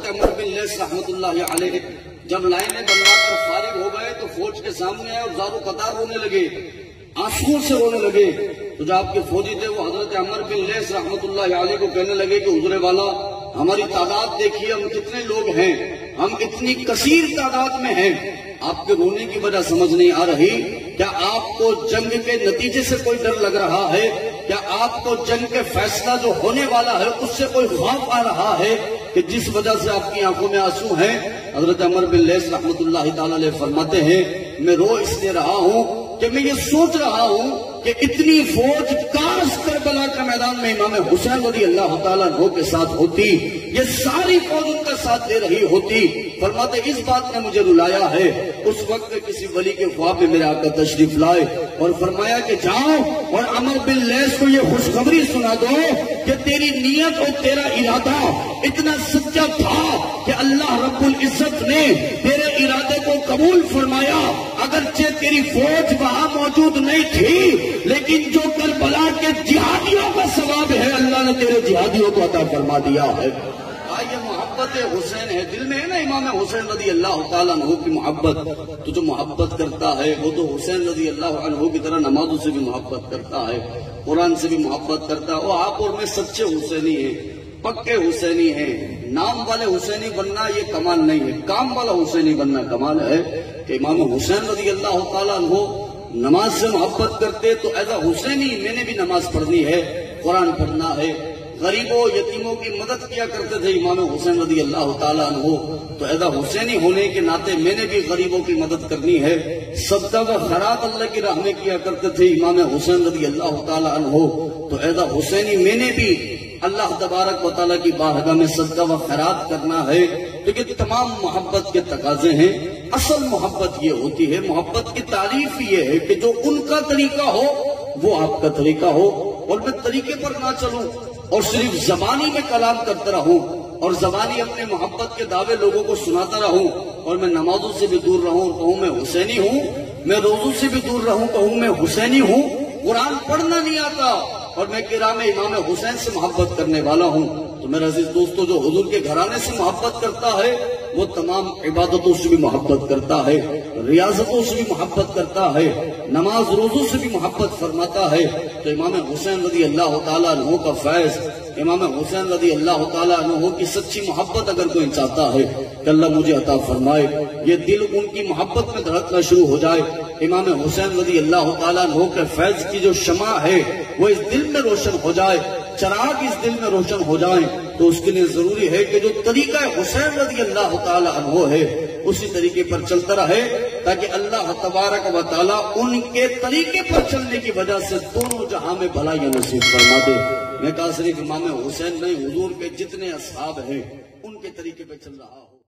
حضرت عمر بن لیث رحمت اللہ علیہ جب لائنیں بنوا کر فارغ ہو گئے تو فوج کے سامنے آئے اور زارو قطار رونے لگے، آنسوؤں سے رونے لگے. تو جو آپ کے فوجی تھے وہ حضرت عمر بن لیث رحمت اللہ علیہ کو کہنے لگے کہ حضور والا ہماری تعداد دیکھیے، ہم کتنے لوگ ہیں، ہم اتنی کثیر تعداد میں ہیں، آپ کے رونے کی وجہ سمجھ نہیں آ رہی. کیا آپ کو جنگ کے نتیجے سے کوئی ڈر لگ رہا ہے؟ کیا آپ کو جنگ کے فیصلہ جو ہونے والا ہے اس سے کوئی خوف آ رہا ہے کہ جس وجہ سے آپ کی آنکھوں میں آنسو ہیں؟ حضرت عمر بن لیث رحمت اللہ تعالی علیہ فرماتے ہیں میں رو اس لیے رہا ہوں کہ میں یہ سوچ رہا ہوں کہ اتنی فوج کاش کربلا کے میدان میں امام حسین رضی اللہ تعالیٰ عنہ کے ساتھ ہوتی، یہ ساری فوج ان کا ساتھ دے رہی ہوتی. فرماتے اس بات نے مجھے رلایا ہے. اس وقت کسی ولی کے خواب میں میرے آقا تشریف لائے اور فرمایا کہ جاؤ اور عمر بن لیث کو یہ خوشخبری سنا دو کہ تیری نیت اور تیرا ارادہ اتنا سچا تھا کہ اللہ رب العزت نے تیرے ارادے کو قبول فرمایا. اگرچہ تیری فوج وہاں موجود نہیں تھی لیکن جو کربلا کے جہادیوں کا ثواب ہے اللہ نے تیرے جہادیوں کو عطا فرما دیا ہے. یہ محبت حسین ہے، دل میں ہے نا امام حسین رضی اللہ تعالیٰ عنہ کی محبت. تو جو محبت کرتا ہے وہ تو حسین رضی اللہ عنہ کی طرح نمازوں سے بھی محبت کرتا ہے، قرآن سے بھی محبت کرتا ہے. وہ آپ اور میں سچے حسینی ہیں، پکے حسینی ہیں. نام والے حسینی بننا یہ کمال نہیں ہے، کام والا حسینی بننا کمال ہے. کہ امام حسین رضی اللہ تعالیٰ عنہ نماز سے محبت کرتے تو ایز اے حسینی میں نے بھی نماز پڑھنی ہے، قرآن پڑھنا ہے. غریبوں یتیموں کی مدد کیا کرتے تھے امام حسین رضی اللہ تعالیٰ عنہ، تو ایز اے حسینی ہونے کے ناطے میں نے بھی غریبوں کی مدد کرنی ہے. صدقہ و خیرات اللہ کی راہ میں کیا کرتے تھے امام حسین رضی اللہ تعالیٰ عنہ، تو ایز اے حسینی میں نے بھی اللہ تبارک و تعالیٰ کی بارگاہ میں صدقہ و خیرات کرنا ہے. تو یہ تمام محبت کے تقاضے ہیں. اصل محبت یہ ہوتی ہے، محبت کی تعریف یہ ہے کہ جو ان کا طریقہ ہو وہ آپ کا طریقہ ہو، اور میں طریقے پر نہ چلوں اور صرف زبانی میں کلام کرتا رہوں اور زبانی اپنے محبت کے دعوے لوگوں کو سناتا رہوں، اور میں نمازوں سے بھی دور رہوں اور کہوں میں حسینی ہوں، میں روزوں سے بھی دور رہوں کہوں میں حسینی ہوں. قرآن پڑھنا نہیں آتا اور میں کرام امام حسین سے محبت کرنے والا ہوں. تو میرے عزیز دوستو، جو حضور کے گھرانے سے محبت کرتا ہے وہ تمام عبادتوں سے بھی محبت کرتا ہے، ریاضتوں سے بھی محبت کرتا ہے، نماز روزوں سے بھی محبت فرماتا ہے. تو امام حسین رضی اللہ تعالیٰ عنہ کا فیض، امام حسین رضی اللہ تعالیٰ عنہ کی سچی محبت اگر کوئی چاہتا ہے کہ اللہ مجھے عطا فرمائے، یہ دل ان کی محبت میں دھڑکنا شروع ہو جائے، امام حسین رضی اللہ تعالیٰ عنہ کے فیض کی جو شمع ہے وہ اس دل میں روشن ہو جائے، چراغ اس دل میں روشن ہو جائیں، تو اس کے لیے ضروری ہے کہ جو طریقہ حسین رضی اللہ تعالیٰ عنہ ہے اسی طریقے پر چلتا رہے، تاکہ اللہ تبارک و تعالیٰ ان کے طریقے پر چلنے کی وجہ سے دونوں جہاں میں بھلائی نصیب فرما دے. میں کہا صرف امام حسین نہیں، حضور کے جتنے اصحاب ہیں ان کے طریقے پہ چل رہا ہوں.